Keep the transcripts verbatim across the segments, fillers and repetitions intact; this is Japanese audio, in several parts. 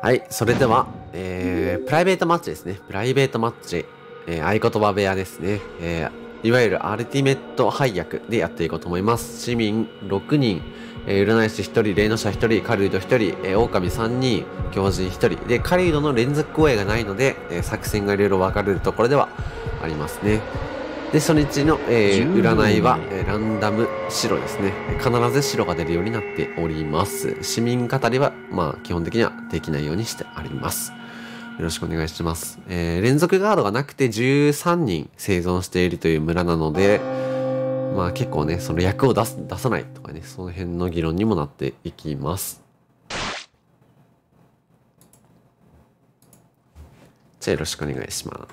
はい、それでは、えー、プライベートマッチですね。プライベートマッチ、えー、合言葉部屋ですね。えー、いわゆるアルティメット配役でやっていこうと思います。市民ろくにん、えー、占い師ひとり、霊能者ひとり、狩人ひとり、えー、狼さんにん、狂人ひとり。で、狩人の連続公演がないので、えー、作戦がいろいろ分かれるところではありますね。で、初日の、えー、占いは、えー、ランダム白ですね。必ず白が出るようになっております。市民語りは、まあ、基本的にはできないようにしてあります。よろしくお願いします。えー、連続ガードがなくてじゅうさんにん生存しているという村なので、まあ結構ね、その役を出す、出さないとかね、その辺の議論にもなっていきます。じゃあよろしくお願いします。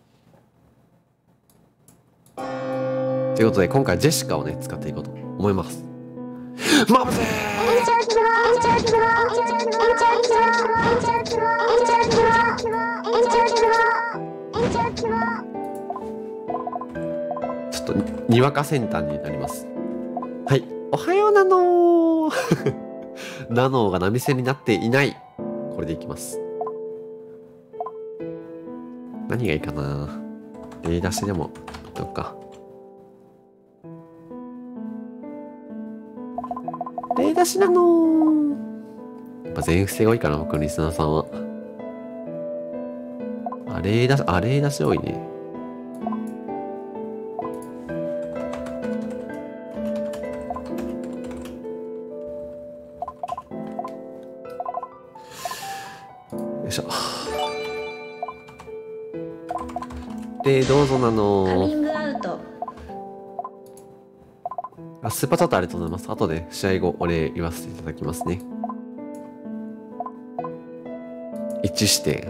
ということで今回ジェシカをね使っていこうと思います。マブゼーちょっとにわか先端になります。はい、おはようなのーナノが波線になっていない。これでいきます。何がいいかな。例出しでもどっか例出しなのー。やっぱ全不正が多いかな、僕のリスナーさんは。あ、例出し、あ、例出し多いね。よいしょ。で、どうぞなのー。 カミングアウト。 あ、スーパーチャットありがとうございます。後で試合後お礼言わせていただきますね。いち視点。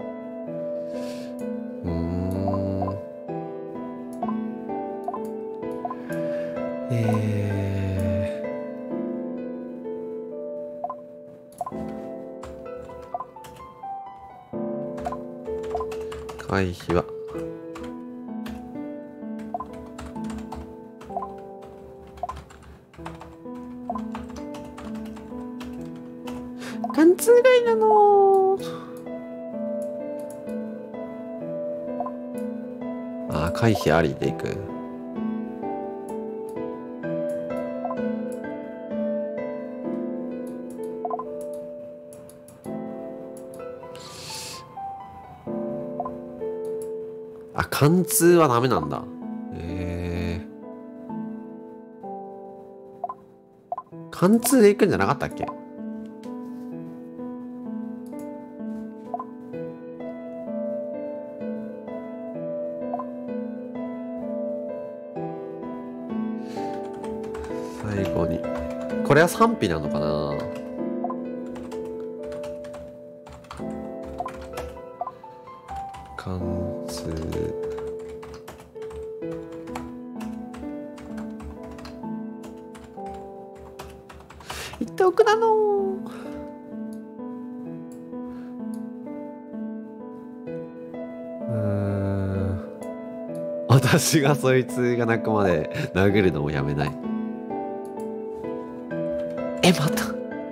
うーん。えー。回避は。貫通外なのー。あー、回避ありでいく。あ、貫通はダメなんだ。えー。貫通でいくんじゃなかったっけ？最後に。これは賛否なのかな？貫通。言っておくなのー。うーん。私がそいつが泣くまで殴るのもやめない。え、また。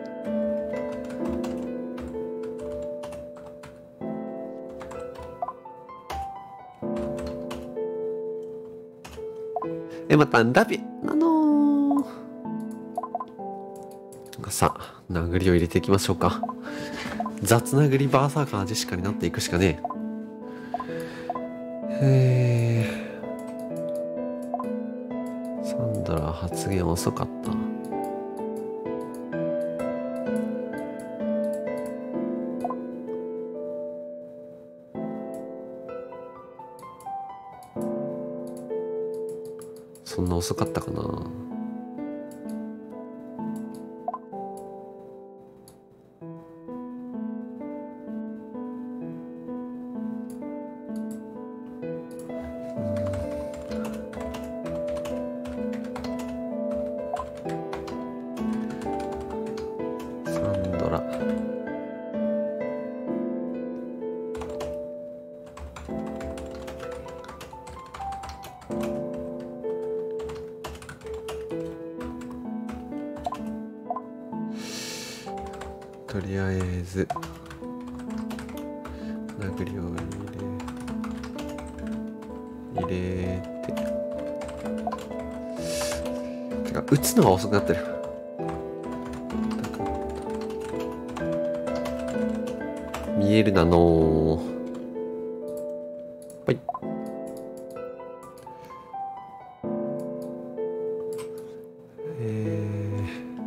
え、またんだび、なのー。さあ、殴りを入れていきましょうか。雑殴りバーサーカージェシカになっていくしかねえ。へー。サンドラ発言遅かった。そんな遅かったかな。サンドラ。とりあえず殴りを入れ入れて、てか打つのが遅くなってる。見えるなのー。はい。え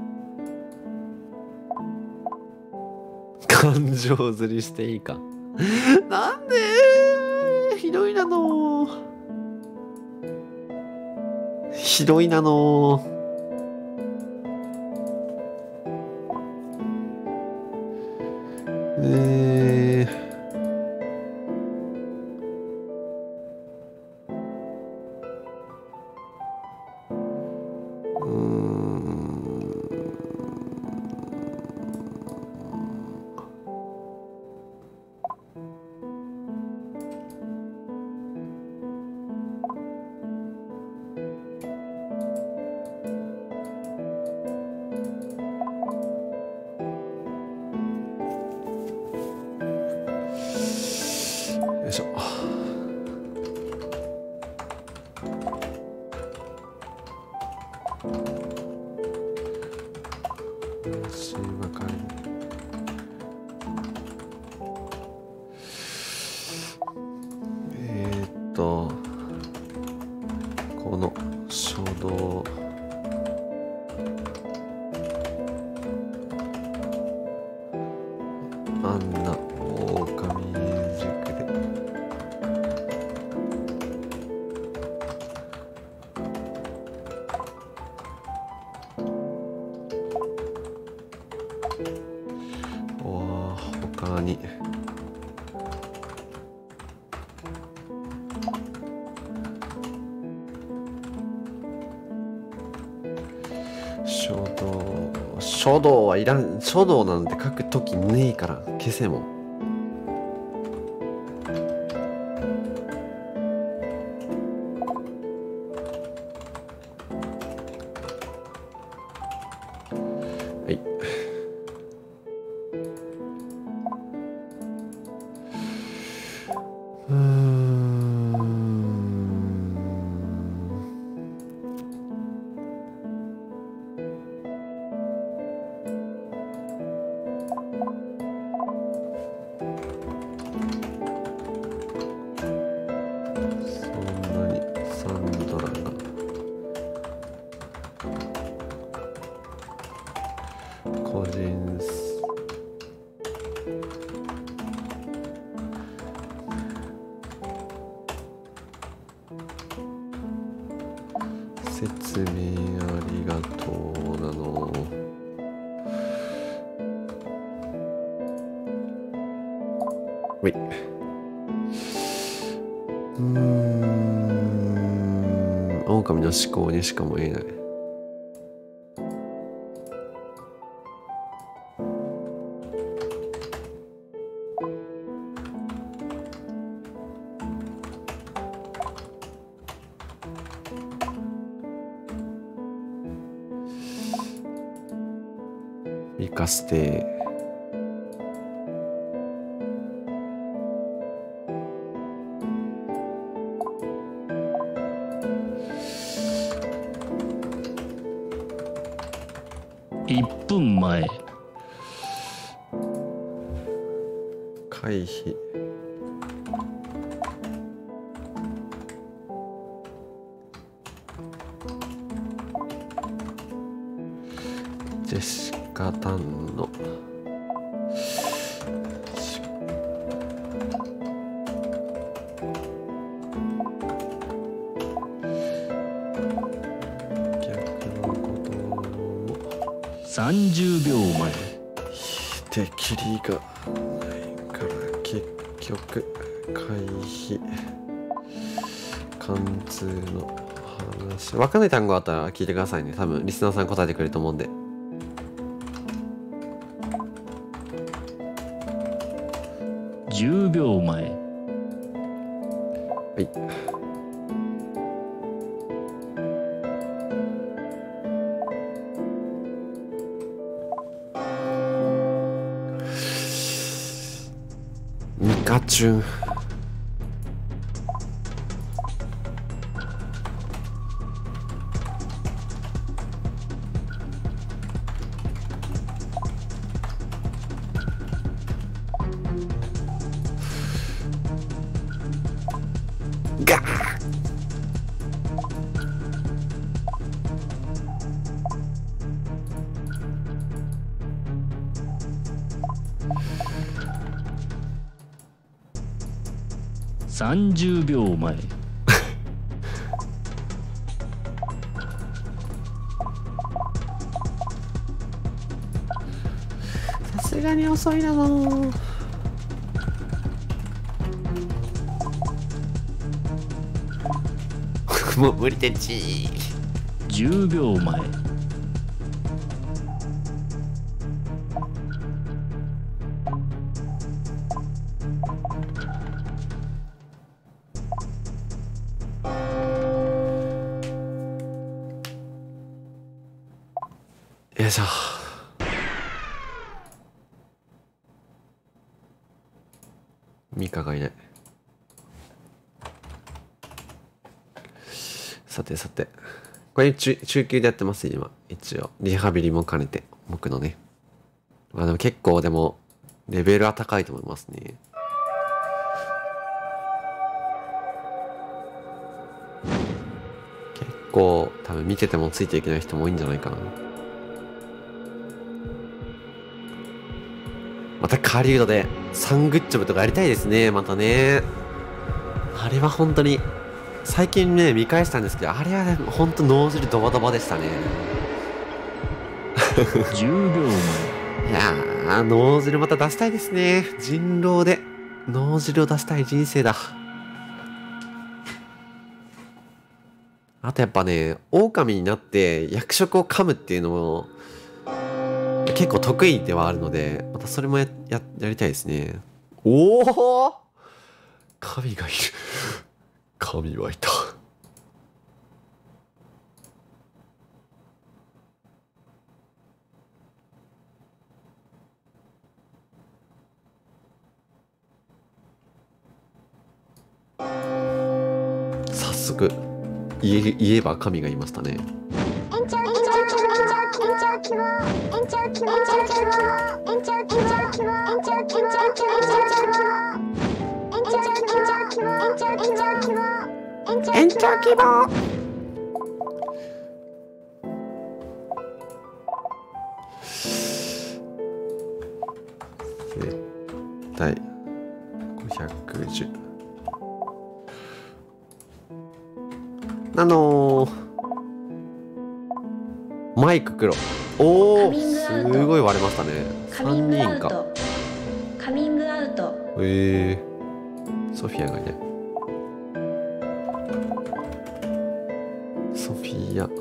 ー、感情釣りしていいか。なんでー、ひどいなのー。ひどいなのー。えーうーん。よいしょ。足ばかり。えー、っとこの書道あんな狼塾でお他に書道書道はいらん。書道なんて書くときねえから消せも。はい。うーん。そんなにサンドラが個人説明ありがとうなの。はい。うーん。狼の思考にしかも言えない。生かしていっぷんまえ。 回避。ジェシカタンの逆のこともさんじゅうびょうまえ。 敵理がないから結局回避。貫通の話。わかんない単語あったら聞いてくださいね。多分リスナーさん答えてくれると思うんで。 じゅうびょうまえ。 はい。みっガチュン。ガー。 さんじゅうびょうまえ。 さすがに遅いなの。もう無理でち。 じゅうびょうまえ。 よいしょ。ミカがいない。さてさて、これ中中級でやってます今。一応リハビリも兼ねて僕のね。まあでも結構でもレベルは高いと思いますね。結構多分見ててもついていけない人も多いんじゃないかな。また狩人でサングッジョブとかやりたいですね。またね、あれは本当に最近ね見返したんですけど、あれはね本当脳汁ドバドバでしたね。 じゅうびょうまいやー、脳汁また出したいですね。人狼で脳汁を出したい人生だ。あとやっぱね、狼になって役職を噛むっていうのも結構得意ではあるので、またそれもや、や、やりたいですね。おお、神がいる。神はいた。早速言え、言えば神がいましたね。延長希望。絶対ごひゃくじゅう。あのー、マイク黒。おお、すごい割れましたね。 カミングアウさんにんか。 ト。カミングアウト。 ええー、ソフィアがいない。ソフィア、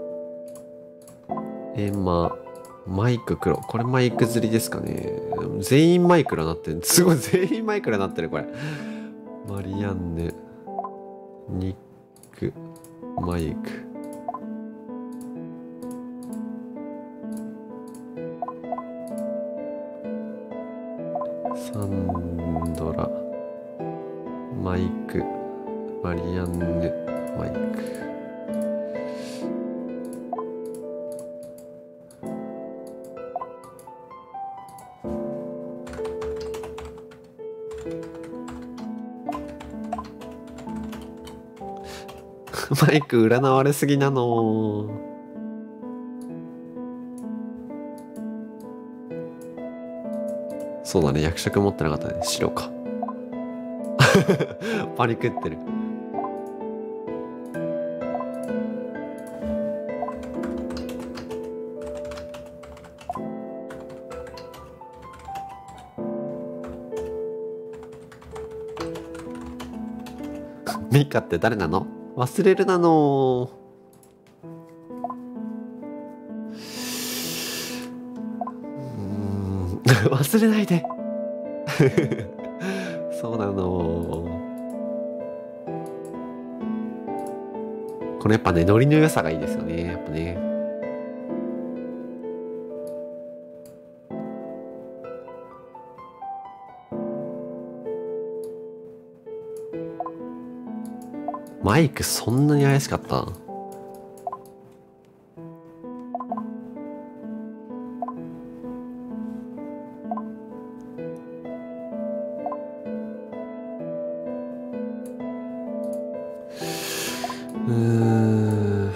エマ、マイク黒。これマイク釣りですかね。全員マイクラなってる。すごい、全員マイクラなってる、これ。マリアンヌ、ニック、マイク。サンドラ、マイク、マリアンヌ、マイク。マイク占われすぎなの。そうだね、役職持ってなかったね。白か。パニクってる。ミカって誰なの？忘れるなの。うーん忘れないで。そうなの。これやっぱね、ノリの良さがいいですよね。やっぱね。 マイクそんなに怪しかった？うーん。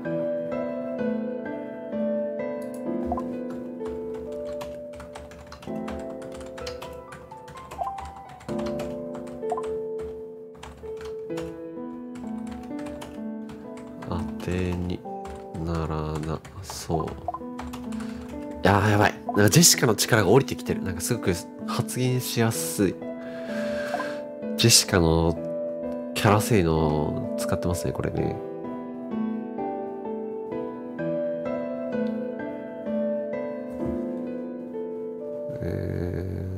当てにならなそう。いやーやばい。なんかジェシカの力が降りてきてる。なんかすごく発言しやすい。ジェシカのキャラ性能使ってますね、これね。え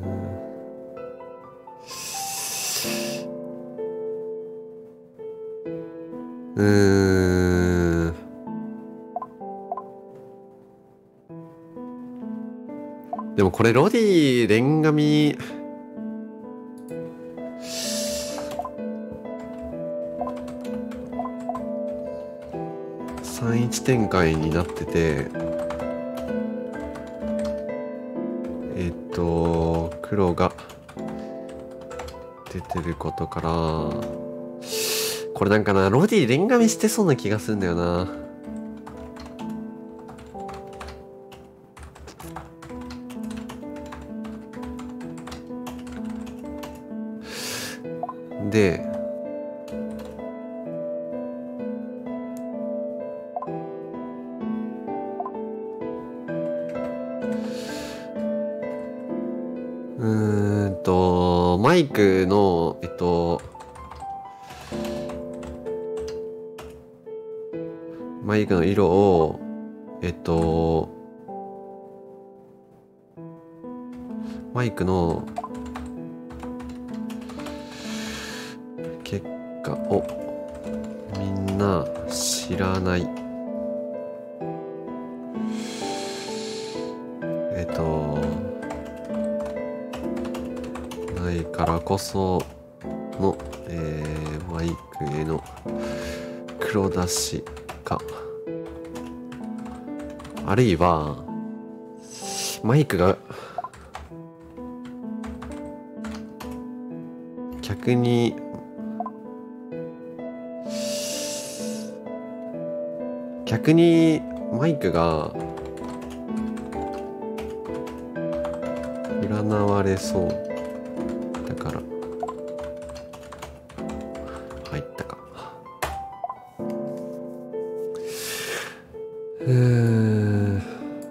ー、うーん。でもこれロディ、レンガミ、さんいち展開になってて、えっと、黒が出てることから、これなんかな、ロディ、レンガミしてそうな気がするんだよな。で、うーんと、マイクの、えっと、マイクの色を、えっと、マイクの結果をみんな知らない。えっと、ないからこその、えー、マイクへの黒出しか、あるいはマイクが逆に逆にマイクが占われそうだから入ったか。うーん。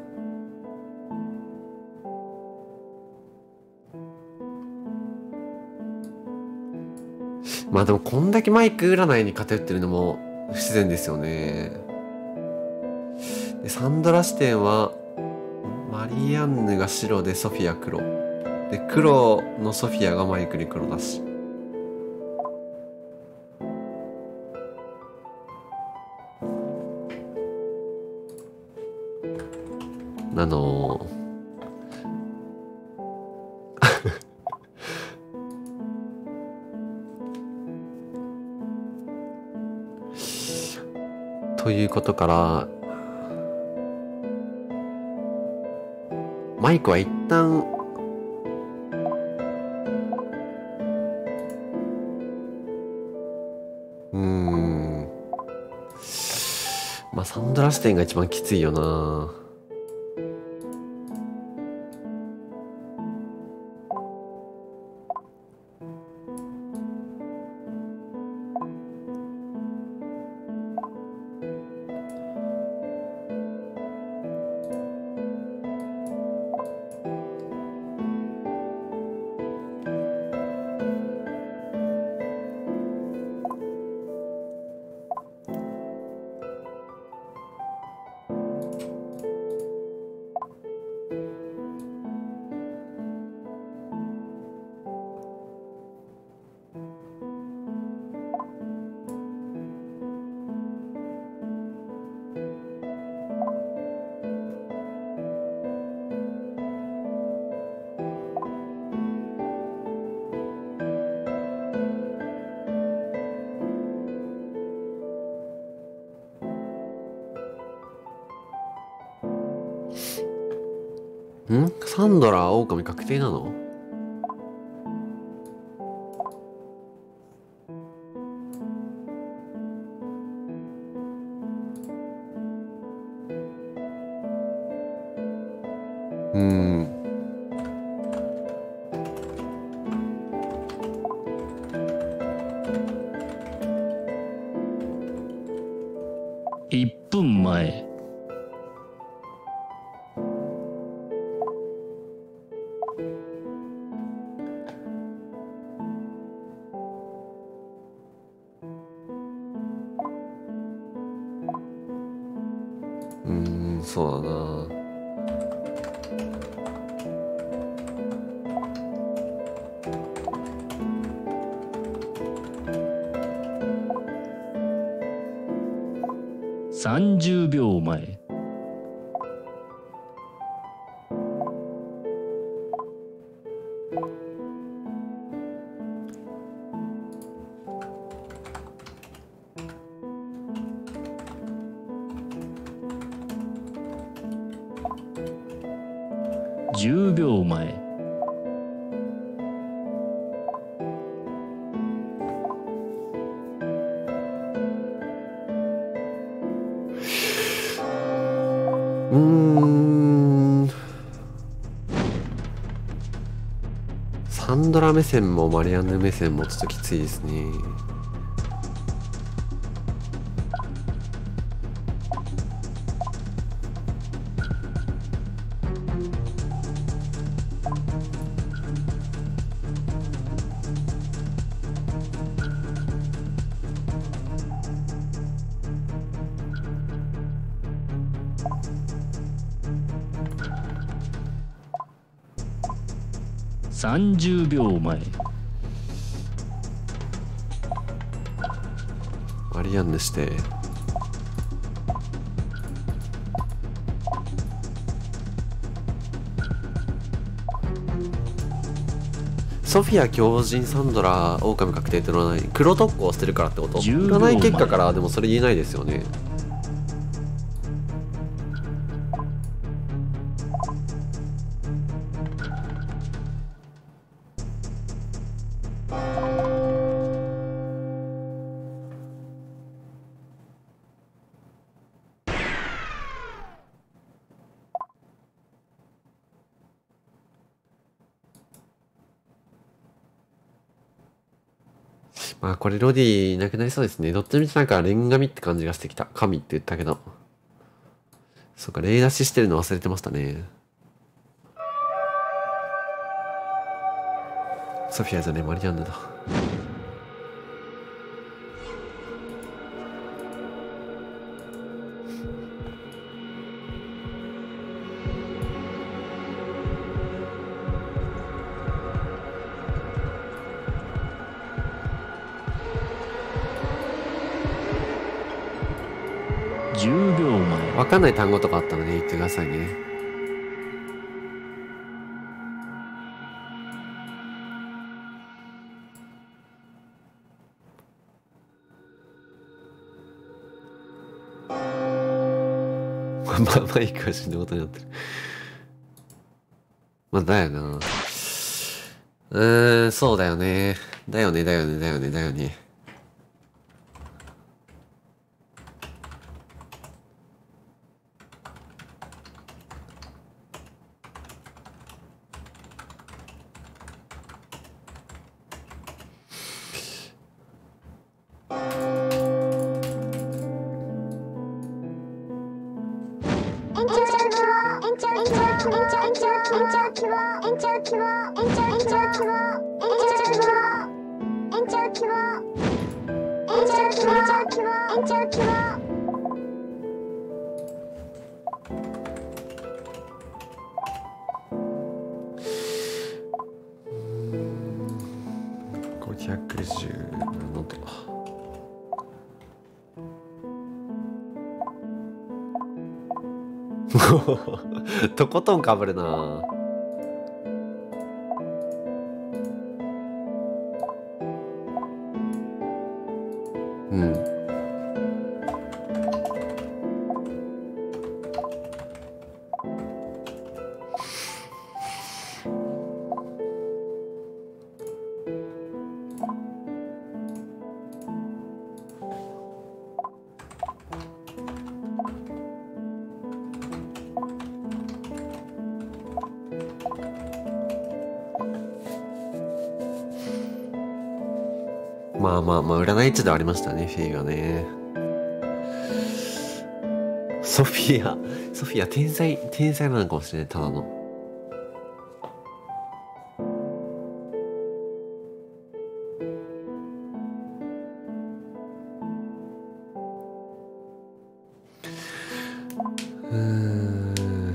まあでもこんだけマイク占いに偏ってるのも不自然ですよね。でサンドラ視点はマリアンヌが白でソフィア黒で、黒のソフィアがマイクに黒だし、あのー、ということからマイクは一旦うーんまあサンドラ視点が一番きついよな。 んサンドラオオカミ確定なの？うーん。 いっぷんまえ。 うーん、そうだな。 さんじゅうびょうまえ。じゅうびょうまえ。 うーん。サンドラ目線もマリアンヌ目線もちょっときついですね。 さんじゅうびょうまえ。 マリアンヌして。ソフィア強靭サンドラオオカミ確定ってのはない黒特攻をしてるからってこと？ じゅうびょう占い結果からでもそれ言えないですよね。まあこれロディいなくなりそうですね。どっちみちなんかレンガミって感じがしてきた。神って言ったけど。そっか、レイ出ししてるの忘れてましたね。ソフィアじゃね、マリアンヌだ。 じゅうびょうまえ。 わかんない単語とかあったので言ってくださいね。まあマイクは死ぬことになってる。まあだよな。うーん、そうだよね。だよね、だよね、だよね、だよね。ごひゃくじゅうななとか。とことんかぶるな。うん。 まあまあまあ、占い師ではありましたね、フェイがね。ソフィア、ソフィア、天才、天才なのかもしれない、ただの。うーん。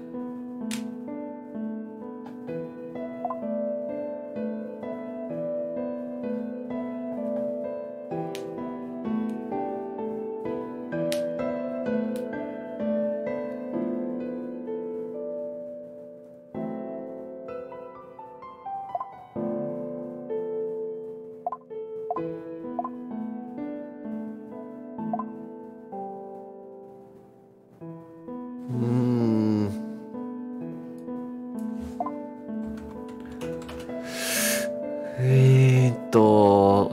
うーん。えーっと、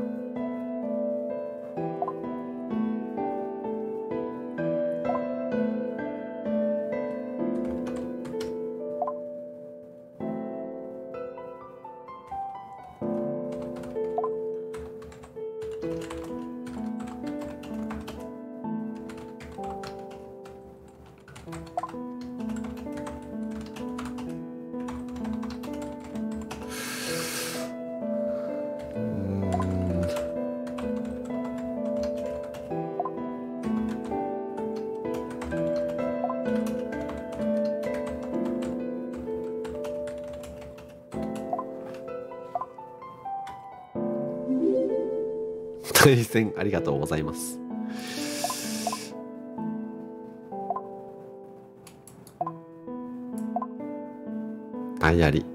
うーん。対戦ありがとうございます。あいあり。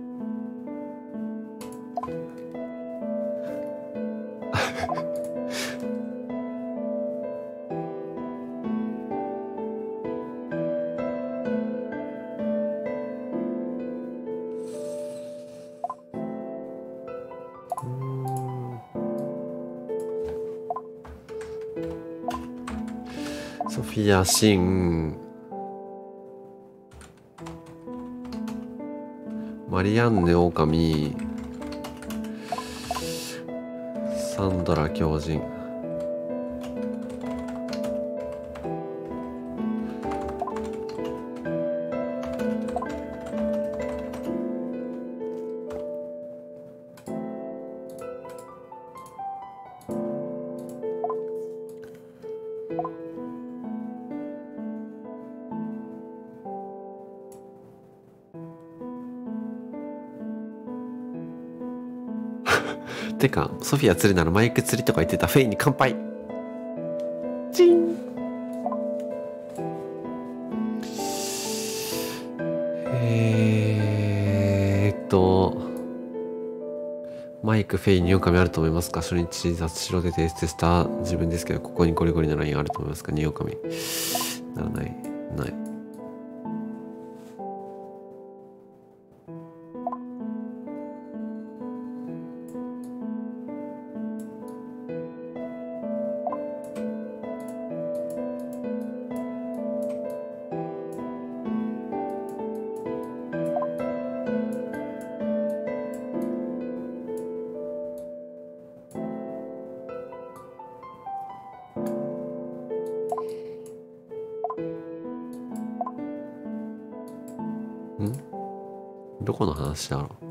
うーん。ソフィア・シン、マリアンヌ・オオカミ、サンドラ・狂人。てか、ソフィア釣るならマイク釣りとか言ってたフェイに乾杯。チン。えーっと、マイクフェイにオカミあると思いますか？初日雑誌ロで提出した自分ですけど、ここにゴリゴリのラインあると思いますか？にオカミ。ならない。ない。ん？どこの話だろう。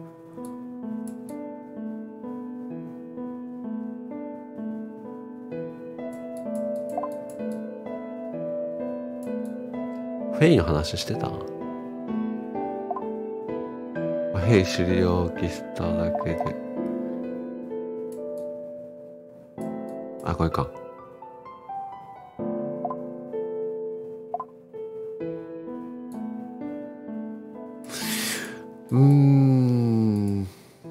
フェイの話してた？フェイ知りを消しただけで。あ、これか。うーん。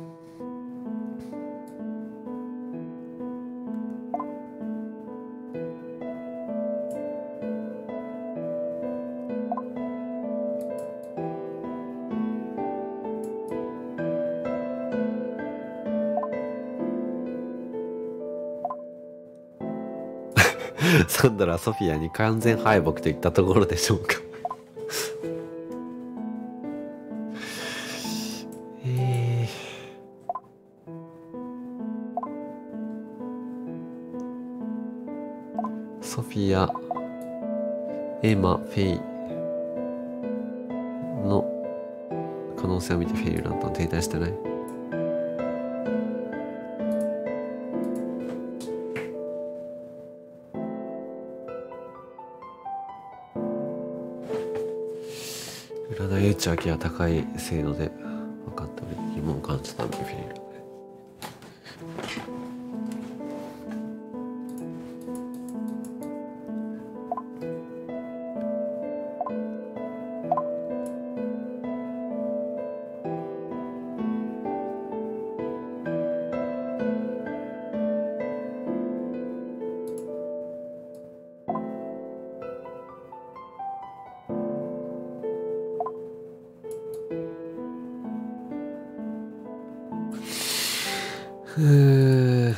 サンドラ、ソフィアに完全敗北といったところでしょうか。えー、 フィア、エマ、フェイの可能性を見てフェイルランタン停滞してない。占い打ち明けは高い精度で分かっており疑問を感じたんでフェイル。うーん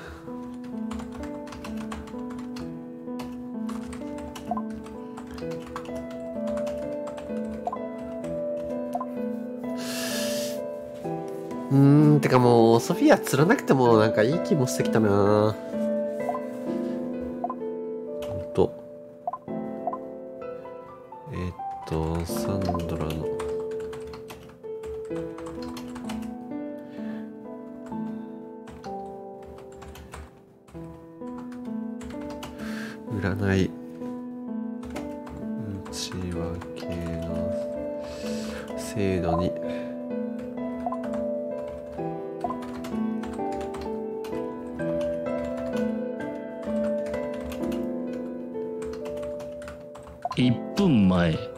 うーんてかもうソフィア釣らなくてもなんかいい気もしてきたな。ほんとえーっとサンドラの占い内訳の精度にいっぷんまえ。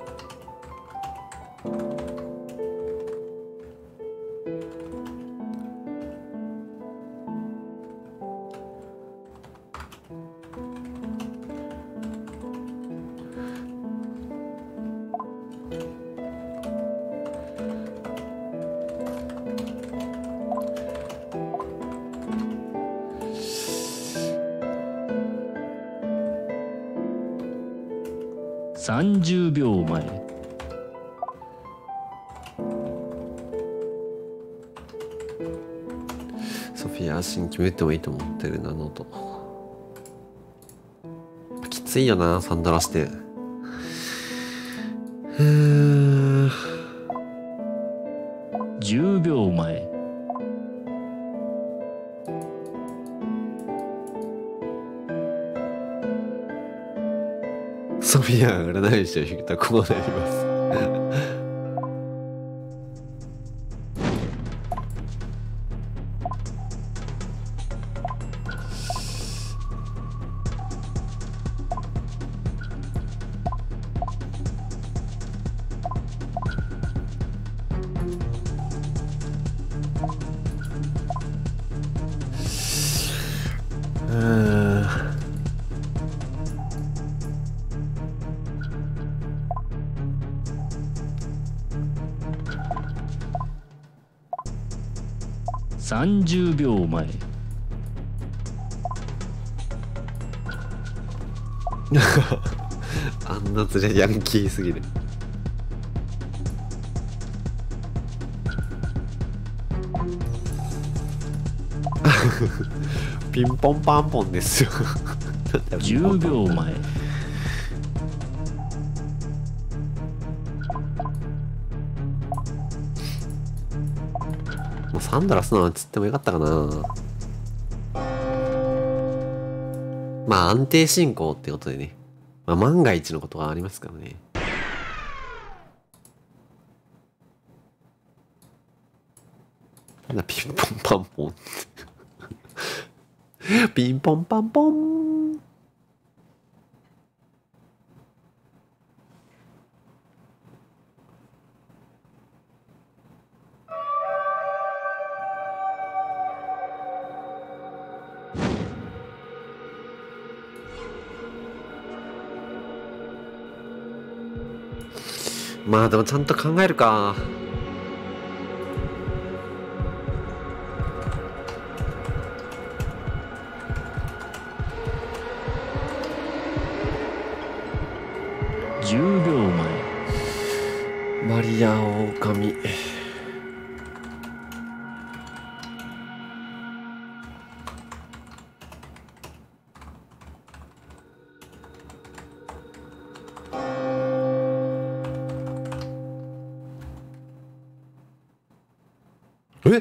さんじゅうびょうまえ。 ソフィア新決めてもいいと思ってるな。ノートきついよなサンドラして。うーんじゅうびょうまえ。 ソフィアが占い師を引くとこうなりますうーんさんじゅうびょうまえ。 あんな連れヤンキーすぎるピンポンパンポンですよじゅうびょうまえ。 もうサンドラスのつってもよかったかな。まあ安定進行ってことでね、まあ、万が一のことがありますからね。なんだピンポンパンポンピンポンパンポン。まあでもちゃんと考えるか。 じゅうびょうまえ。 マリアオオカミ。 え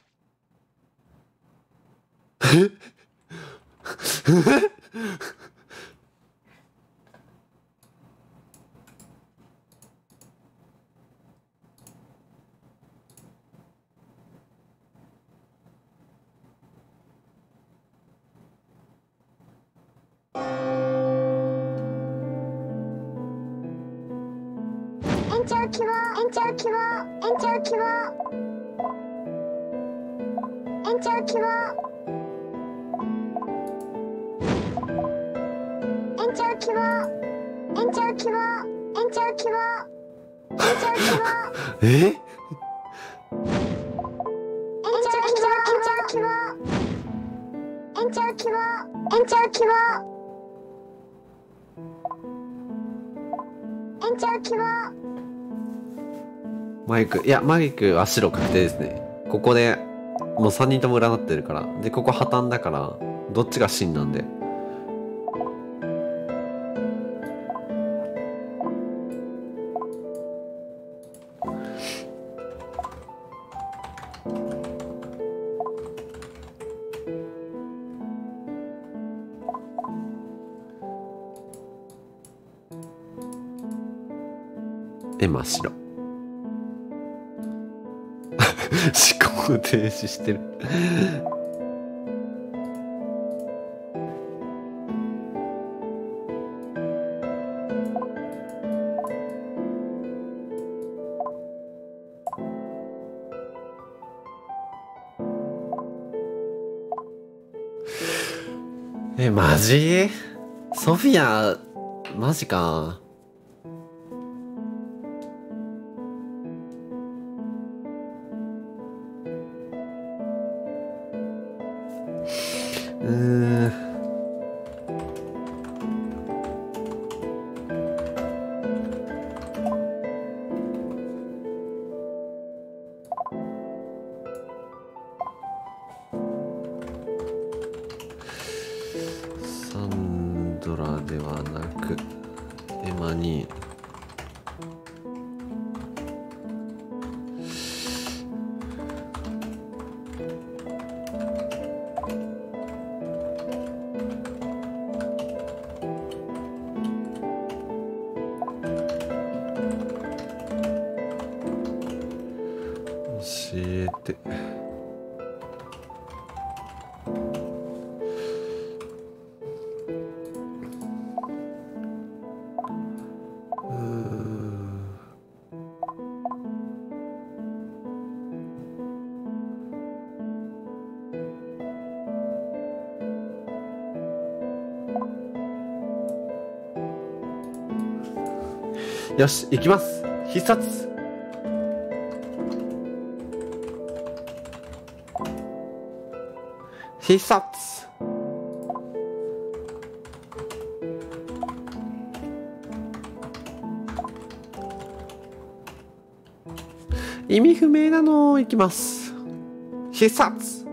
延長希望延長希望延長希望延長希望延長希望延長希望延長希望延長希望え延長希望延長希望延長希望延長希望延長希望マイク、いや、マイクは白確定ですね。ここで、もうさんにんとも占ってるから。で、ここ破綻だから、どっちが真なんで。え、真っ白。思考停止してる。え、マジ？ソフィア、マジか。うーん。サンドラではなくエマに教えて。よし、行きます。必殺。必殺。意味不明なの行きます。必殺。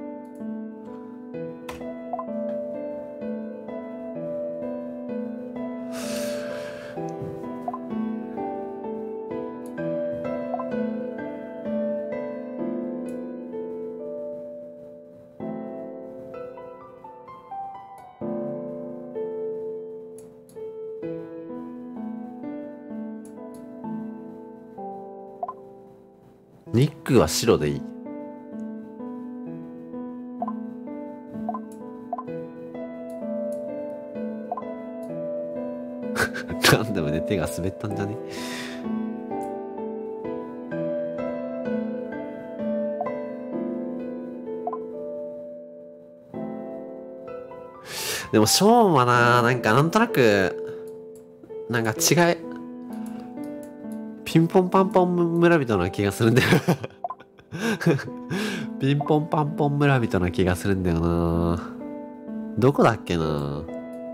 ニックは白でいい。なんでもね、手が滑ったんじゃね。でもショーンはな、なんかなんとなくなんか違い、ピンポンパンポン村人な気がするんだよ。ピンポンパンポン村人な気がするんだよな。どこだっけな。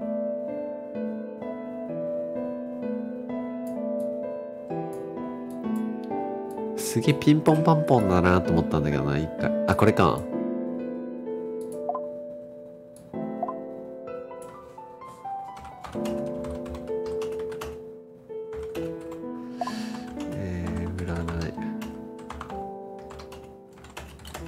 すげえピンポンパンポンだなと思ったんだけどな、一回。あ、これか。えー、占い。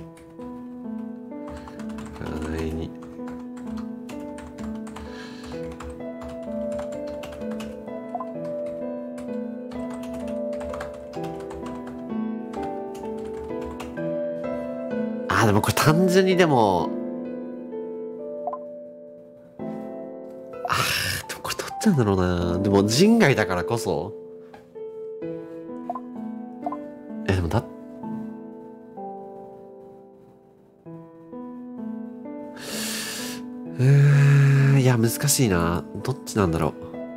あーでもこれ単純にでもあーでもこれ取っちゃうんだろうな。でも人外だからこそえでもだうーんいや難しいな。どっちなんだろう。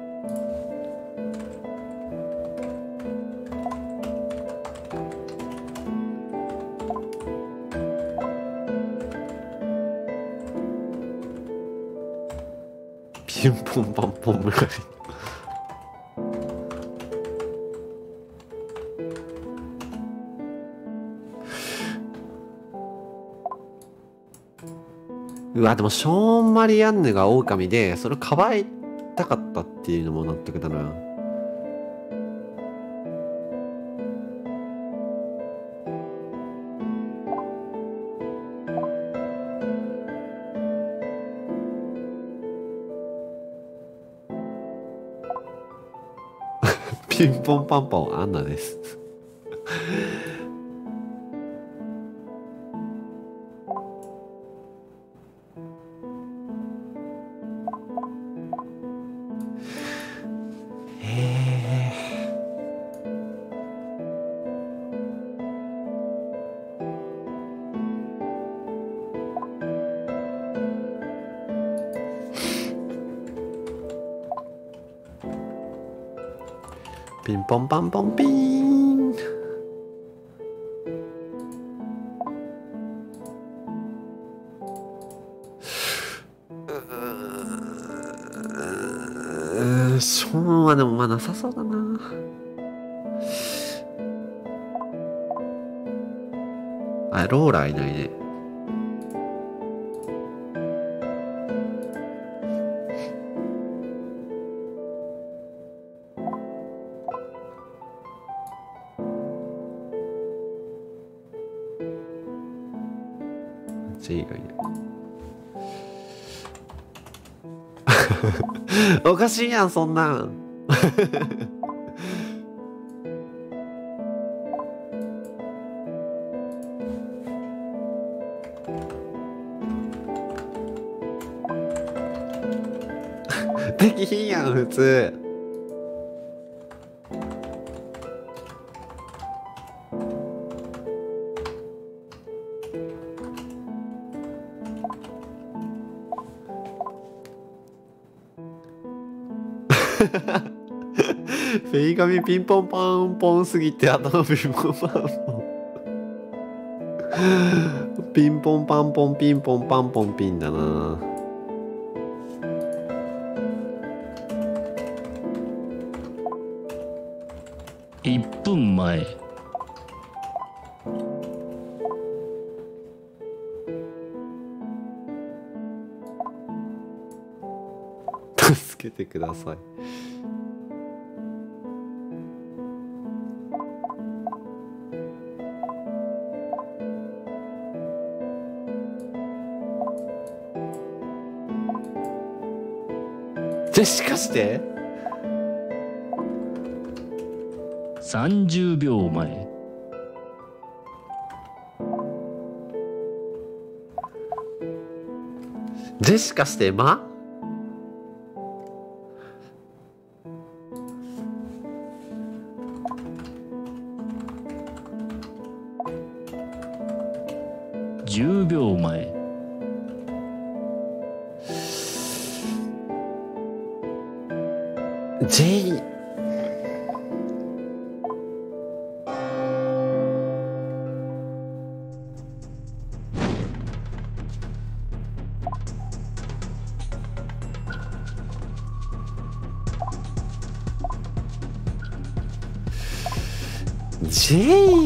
ピンポンパンポンむかりうわでもショーン・マリアンヌが狼でそれをかばいたかったっていうのも納得だな。ピンポンパンポンアンナですピンポンパンポンピーン。うーショーンはでもまあなさそうだな。あローラーいないね。J がいないおかしいやんそんなんできひんやん普通フェイガミピンポンパンポンすぎて頭ピンポンパンポンピンポンパンポンピンポンパンポンピンだな。 いっぷんまえ。 助けてください。ジェシカしてさんじゅうびょうまえ。 ジェシカしてまじゅうびょうまえ。 ジェイジェイ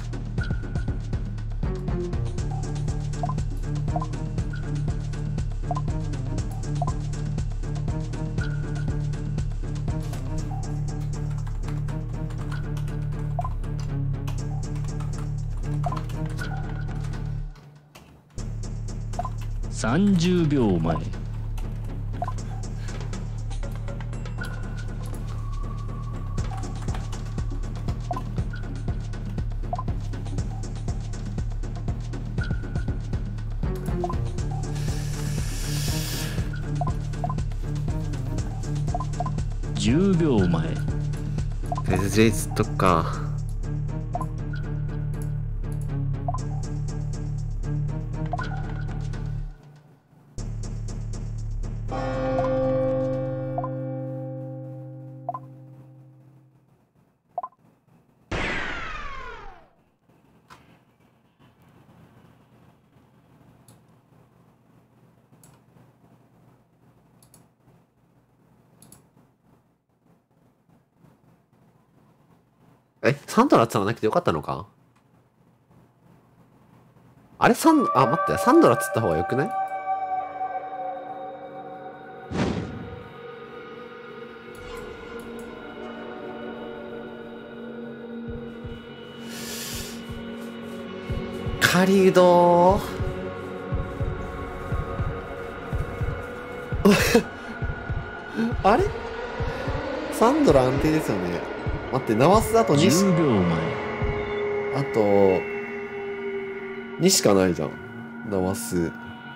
さんじゅうびょうまえ。 じゅうびょうまえ。 エスジェイ 釣っとくか。え、サンドラ釣らなくてよかったのか？あれサン、あ、待って、サンドラ釣った方がよくない？狩人あれサンドラ安定ですよね。待って、ナワスあとにし、 じゅうびょうまえ。 あと、にしかないじゃん。ナワス。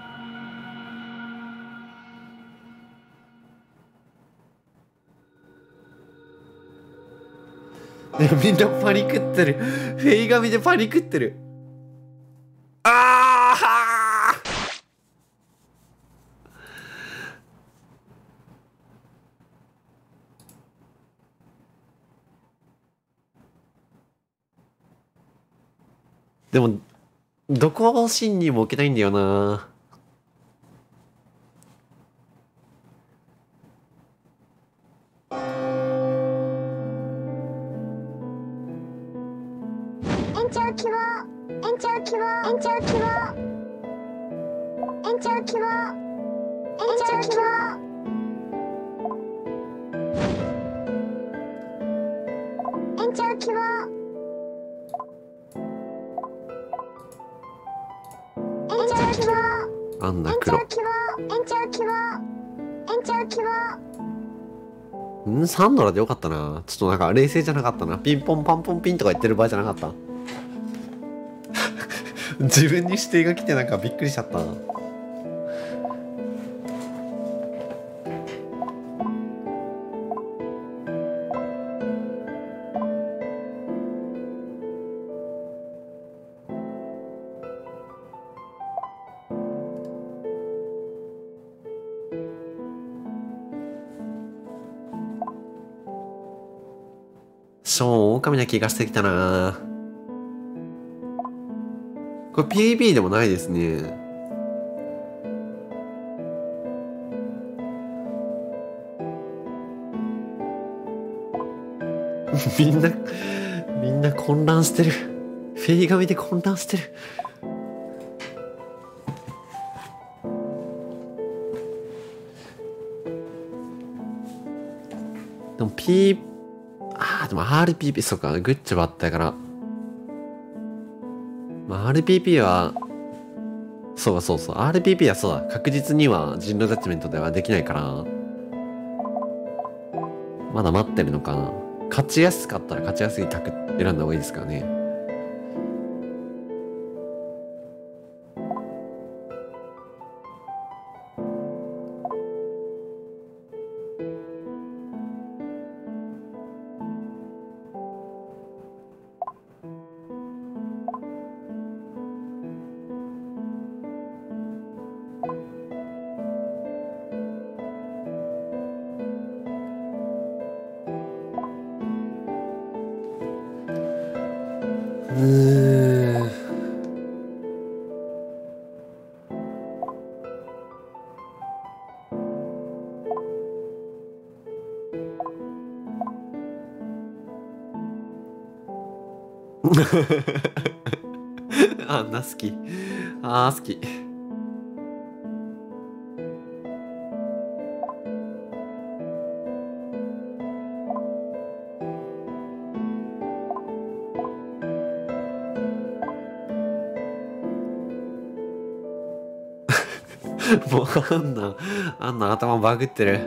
でもみんなパニクってる。フェイ髪でパニクってる。ああでも、どこを芯にも置けないんだよな。 延長希望延長希望延長希望延長希望延長希望延長希望延長希望あんな黒。 延長希望延長希望延長希望んサンドラでよかったな。ちょっとなんか冷静じゃなかったな。ピンポンパンポンピンとか言ってる場合じゃなかった。自分に指定が来てなんかびっくりしちゃったな。ショーン、狼な気がしてきたな。これ ピービー でもないですね。みんな、みんな混乱してる。フェイ髪で混乱してる。でも P、ああ、でも アールピーピー、そっか、グッチョバあったから。まあ、アールピーピー は、そうかそうそう、アールピーピー はそうだ、確実には人狼ジャッジメントではできないから、まだ待ってるのかな。勝ちやすかったら勝ちやすい卓選んだ方がいいですからね。うーん。あんな好き。あー好き。もうあんな、あんな頭バグってる。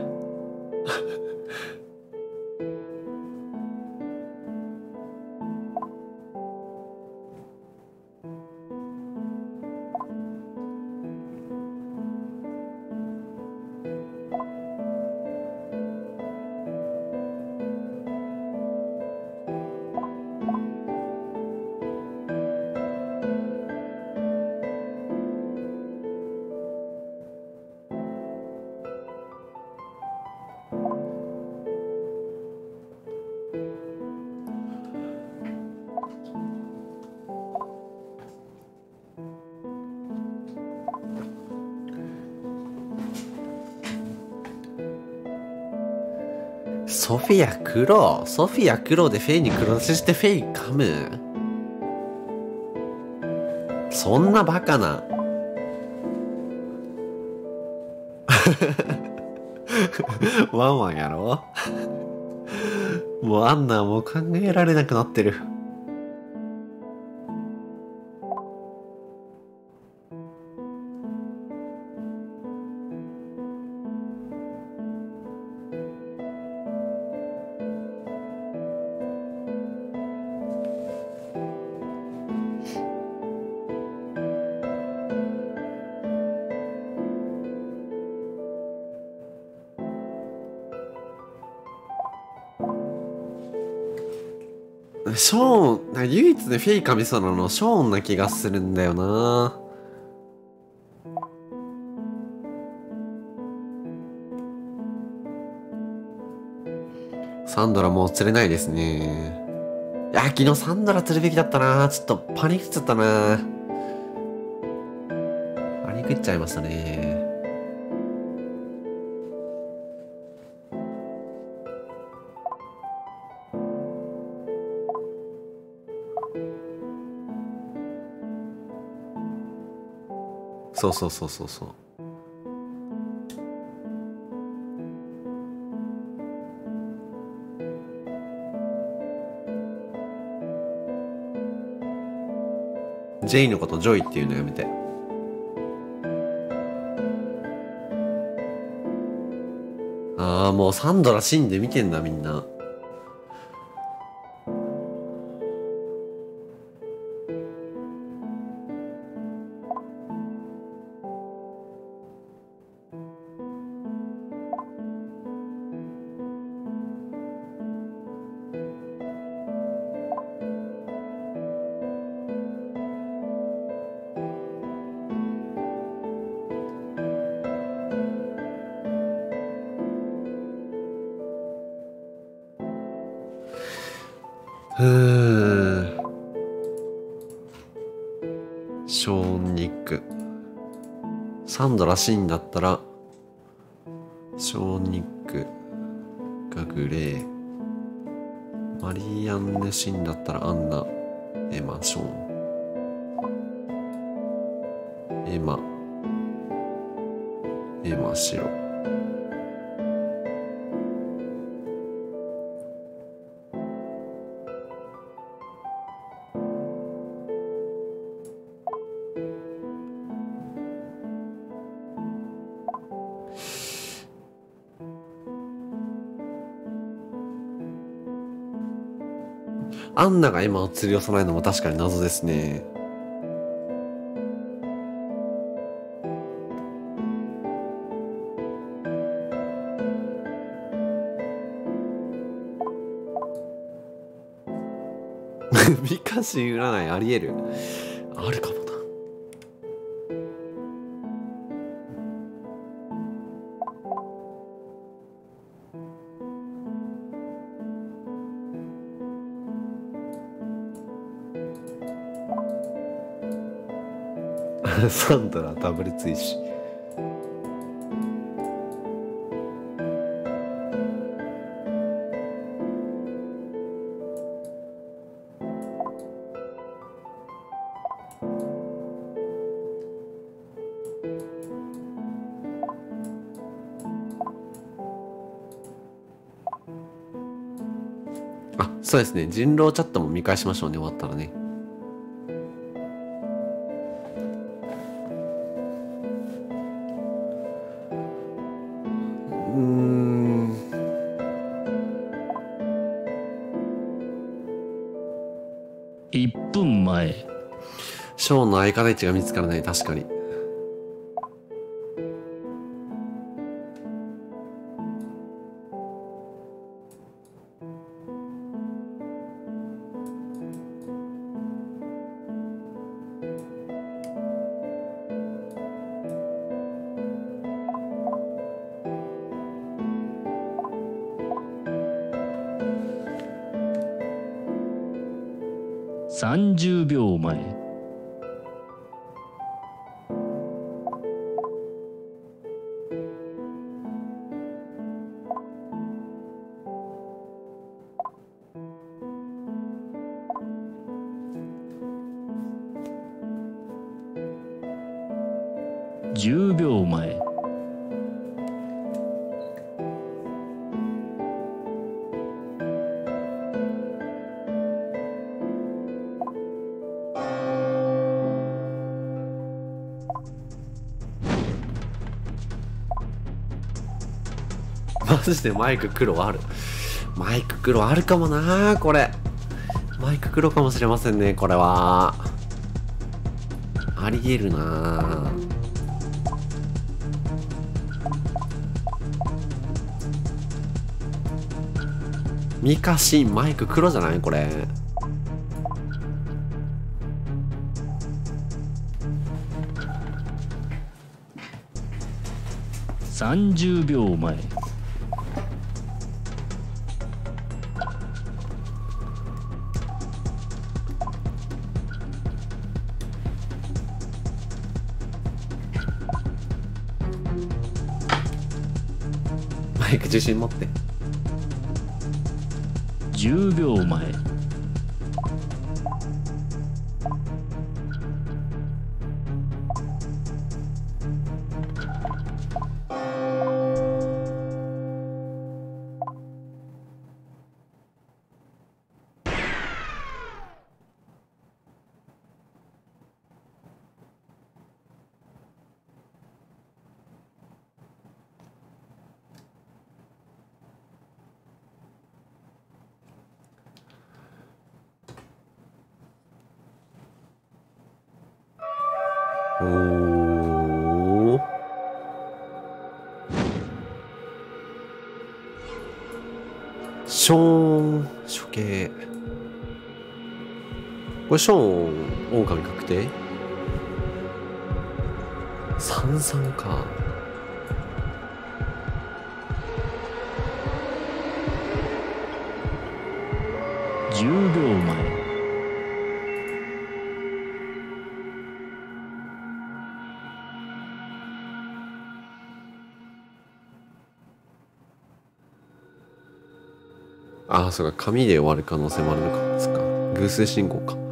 ソフィア黒ソフィア黒でフェイに黒出ししてフェイ噛む？そんなバカなワンワンやろもうあんなもう考えられなくなってる。ショーン、なんか唯一ね、フェイ神様のショーンな気がするんだよな。サンドラもう釣れないですね。いや、昨日サンドラ釣るべきだったな。ちょっとパニックっちゃったな。パニックっちゃいましたね。そうそうそうそうそう。ジェイのことジョイっていうのやめて。ああ、もうサンドラ死んで見てんだみんな。うーん。ショーン・ニック。サンドラ死んだったら、ショーン・ニックがグレー。マリーアンヌ死んだったらアンナ、エマ、ショーン。エマ、エマ、シロ。アンナが今を釣り寄さないのも確かに謎ですね。ミカシ占いありえる？あるかもな。サンドラダブル追試。あ、そうですね。人狼チャットも見返しましょうね、終わったらね。うーん。 いっぷんまえ。 ショーンの相方位置が見つからない。確かに。 さんじゅうびょうまえ。 じゅうびょうまえ。 マジでマイク黒ある。マイク黒あるかもなー、これ。マイク黒かもしれませんね、これは。ありえるなー。ミカシンマイク黒じゃないこれ。 さんじゅうびょうまえ。 マイク自信持って。 じゅうびょうまえ。 おー。ショーン処刑。これショーン狼確定。三三か。 じゅうびょうまえ。 ああ、そうか。紙で終わる可能性もあるのか。そっか。偶数信号か。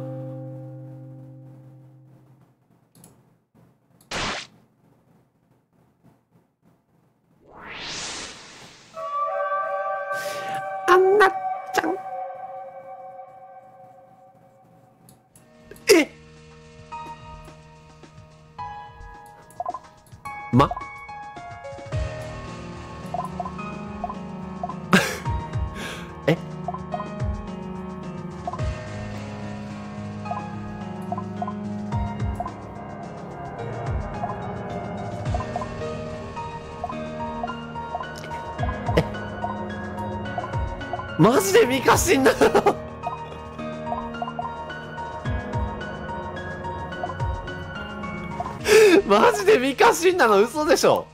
あんなちゃん。えまえマジでミカシンなのマジでミカシンなの嘘でしょ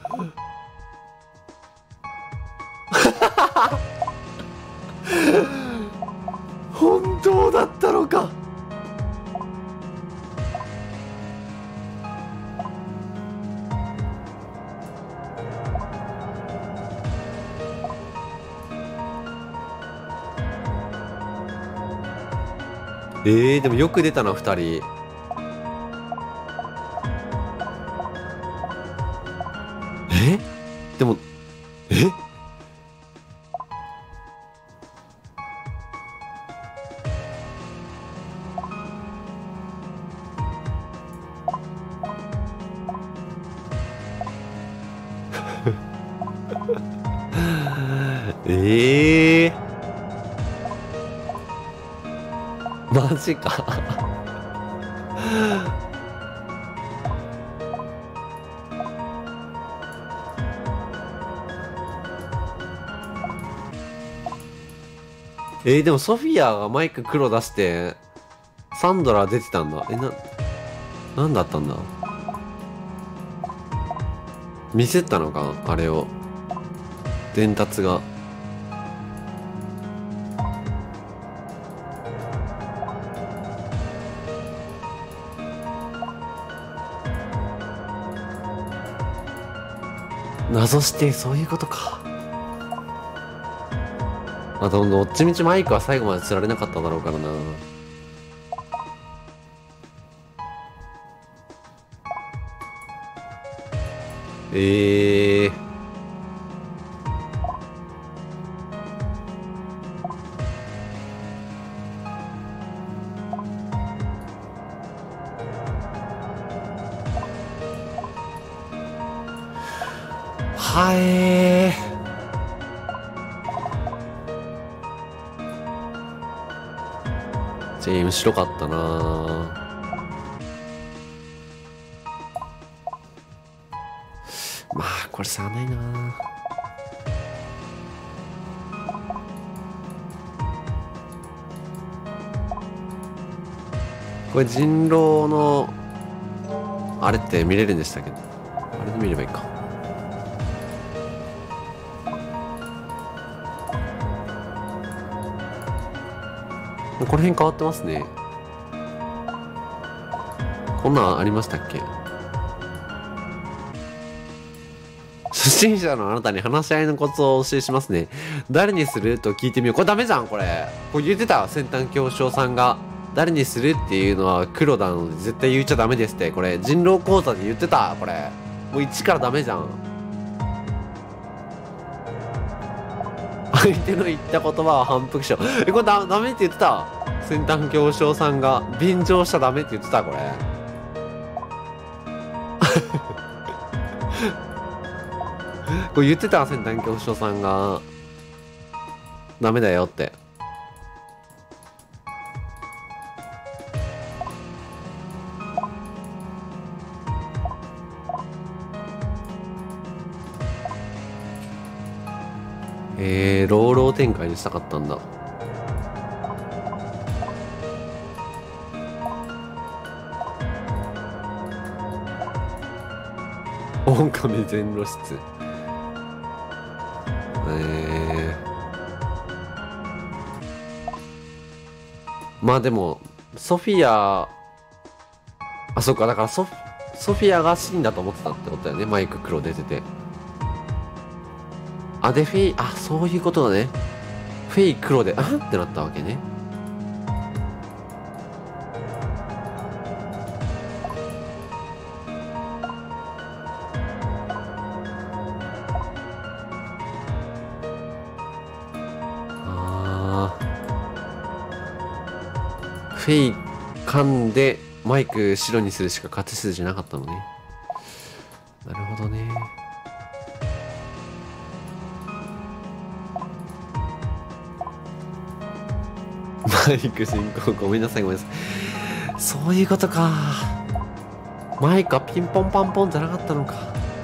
本当だったのか。えー、でもよく出たなふたり。えでもえええー、マジかえー、でもソフィアがマイク黒出してサンドラ出てたんだ。えななんだったんだ。ミスったのかあれを伝達が。謎してそういうことか。あとどっちみちマイクは最後まで釣られなかっただろうからな。 ええー。はえー。ジェーム白かったなぁ。まあこれ差ないなぁ。これ人狼のあれって見れるんでしたっけ？あれで見ればいいか。この辺変わってますね。こんなんありましたっけ？初心者のあなたに話し合いのコツをお教えしますね。誰にすると聞いてみよう。これダメじゃん、これ。これ言ってた、先端恐怖症さんが。誰にするっていうのは黒なので絶対言っちゃダメですって。これ、人狼講座で言ってた、これ。もういちからダメじゃん。相手の言った言葉は反復しよう。え、これダダメって言ってた。先端恐怖症さんが。便乗しちゃダメって言ってた、これ。これ言ってた、先端恐怖症さんが。ダメだよって。えー、ローロー展開にしたかったんだ。狼全露出。えー、まあでもソフィア、あ、そっか、だからソフソフィアが死んだと思ってたってことだよね。マイク黒出てて。あ、で、フェイ、あ、そういうことだね。フェイ黒で、あってなったわけね。あー。フェイ噛んで、マイク白にするしか勝ち筋じゃなかったのね。なるほどね。マイク進行、ごめんなさいごめんなさい。そういうことか。マイクはピンポンパンポンじゃなかったのか。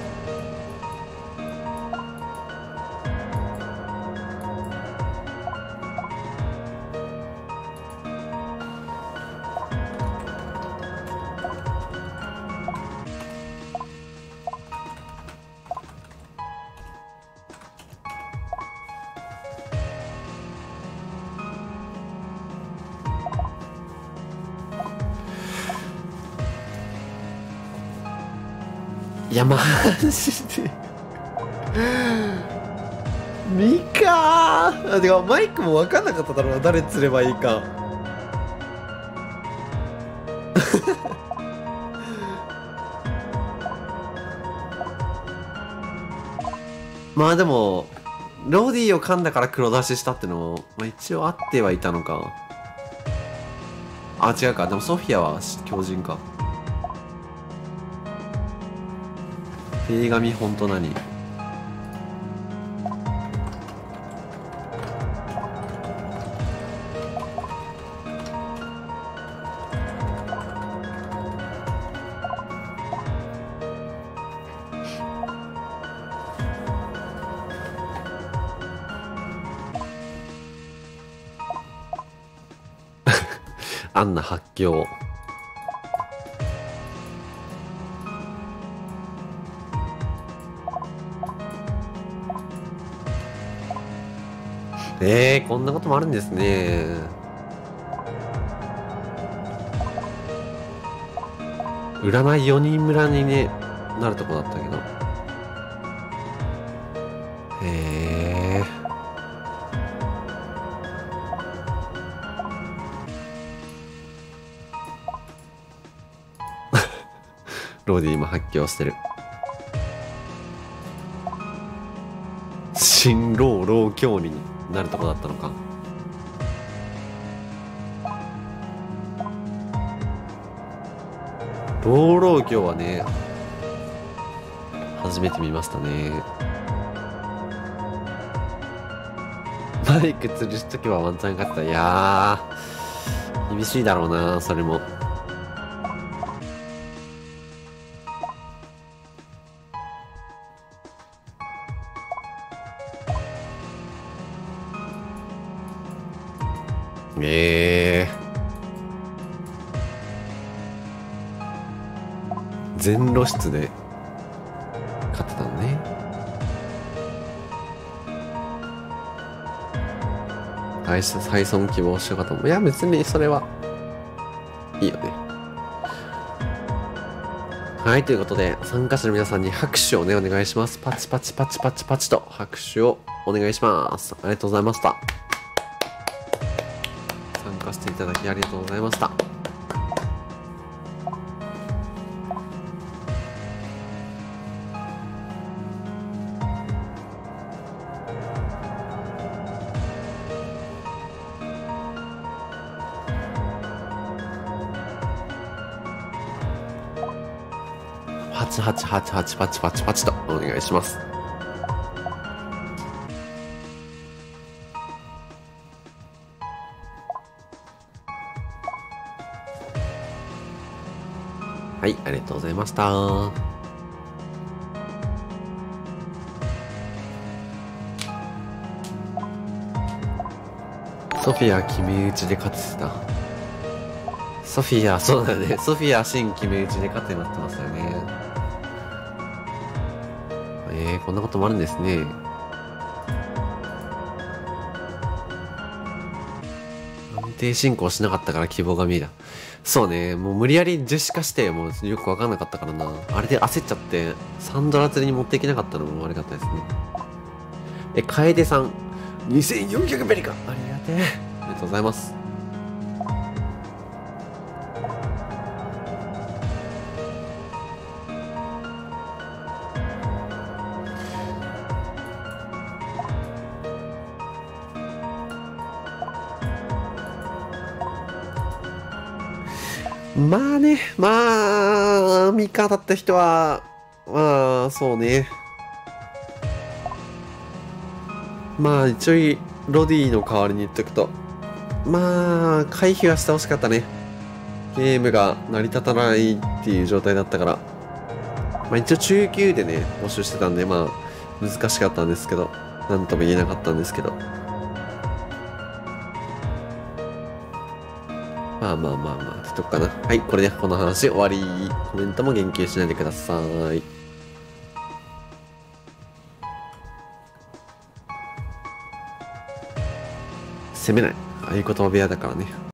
いや、マジで。ミカー。あ、てか、マイクも分かんなかっただろうな。誰釣ればいいか。まあでも、ローディーを噛んだから黒出ししたってのも、まあ一応あってはいたのか。あ、違うか。でもソフィアは強靭か。フェイ神ほんと何？アンナ発狂。えー、こんなこともあるんですね。占いよにん村にね、なるとこだったけど。へえ。ローディ今発狂してる。 新老老教になるとこだったのか。老老教はね、初めて見ましたね。マイク吊るしとけばワンチャン勝った。いやー、厳しいだろうな、それも。ええー。全露出で勝ってたのね。再損希望しようかと思う。いや、別にそれはいいよね。はい、ということで、参加者の皆さんに拍手をね、お願いします。パチパチパチパチパチと拍手をお願いします。ありがとうございました。参加していただきありがとうございました。はちはちはちはちパチパチパチとお願いします。はい、ありがとうございました。ソフィア決め打ちで勝ってた。ソフィア、そうだよね。ソフィア新決め打ちで勝ってなってましたよね。えー、こんなこともあるんですね。安定進行しなかったから希望が見えた。そうね、もう無理やりジェシカしてもうよくわかんなかったからな。あれで焦っちゃってサンドラ釣りに持っていけなかったのも悪かったですね。え、楓さんにせんよんひゃくベリか。ありがてえ。ありがとうございます。まあね、まあ、ミカだった人は、まあ、そうね。まあ、一応、ロディの代わりに言っとくと、まあ、回避はしてほしかったね。ゲームが成り立たないっていう状態だったから。まあ、一応、中級でね、募集してたんで、まあ、難しかったんですけど、なんとも言えなかったんですけど。まあまあまあまあ、ってとこかな。はい、これでこの話終わり。コメントも言及しないでください。攻めない。ああいう言葉部屋だからね。